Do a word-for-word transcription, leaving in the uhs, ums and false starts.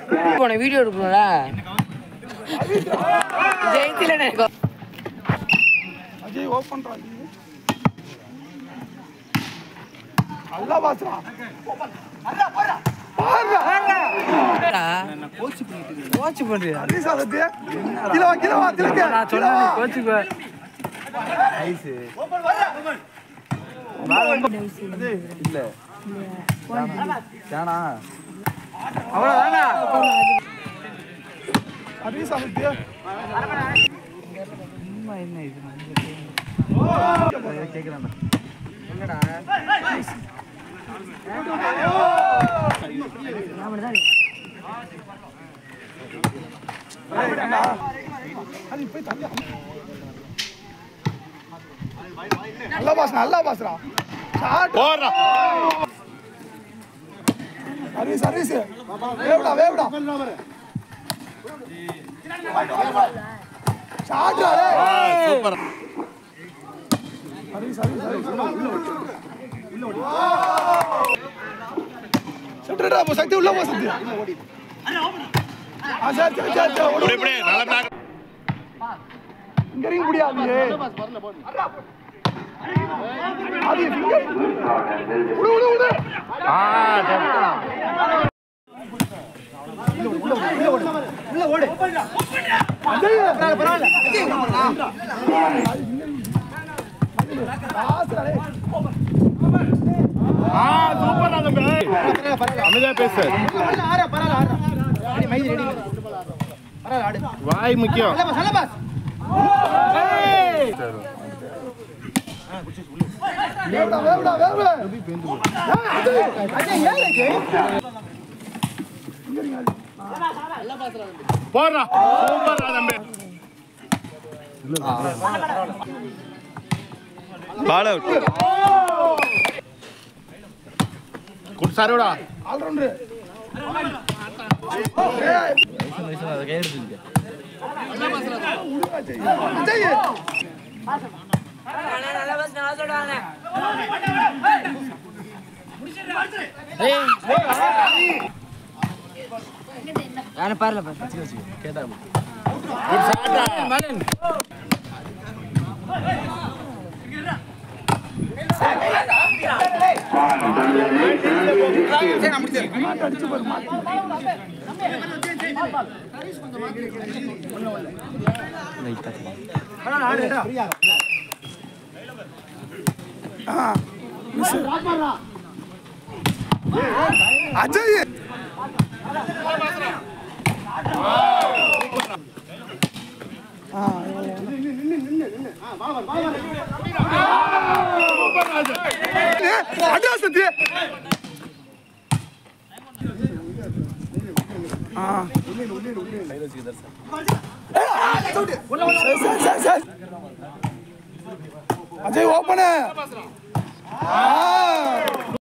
போன வீடியோ எடுக்கணும்ல ஜெயித்துல எனக்கு அஜய் ஓபன் பண்றான் அல்லா பாஸ்ரா அல்லா போடா பாருடா நான் கோச் பண்ணிட்டு கோச் பண்றியா அரிசா சத்திய கிலோ கிலோ திலக்க நான் சொன்னேன் கோச் ஐஸ் ஓபன் வர இல்ல தானா அவ்வளவுதானா அரிசா சத்திய அம்மா என்ன இது கேக்குறானே என்னடா நல்லா பாஸ் நல்லா பாஸ்ரா ஷாட் போறா சர்வீஸ் சர்வீஸ் வேவுடா வேவுடா ஷாட் ரே சூப்பர் சர்வீஸ் சர்வீஸ் உள்ள ஓடி சட்டடா போ சக்தி உள்ள போ சக்தி ஆ சார் சார் சார் ஓடி ஓடி நல்ல பேக் ஃபிங்கரிங் முடியாது வரல போடு ஆதி ஃபிங்கர் உள்ள உள்ள உள்ள ஆ உள்ள உள்ள உள்ள ஓடு அஜய் பரவாயில்லை ஆஸ்ரே ஆ சூப்பர் ஆ தம்பி அமைதியா பேசு ஆற பரவாயில்லை ஆற அடி மைதி ரெடி பரவாயில்லை ஆடு வாய் முக்கியம் நல்ல பாஸ் நல்ல பாஸ் ஏய் வேவுடா வேவுடா வேவுடா அஜய் அஜய் ஏலக்கு நல்ல பாஸ்ரா போறா சூப்பர் ஆ தம்பி பால் அவுட் குட் சர்வடா ஆல் ரவுண்டர் ஏய் நைஸ் அத கை எடுத்துங்க அஜய் நல்ல பாஸ் நான் சொல்றானே ஏய் யார பாரல பாஸ் வச்சு வச்சு கேட்டா குட் ஷாட்டா மலன் அஜய் அட்ரஸ் அஜய் ஓபன்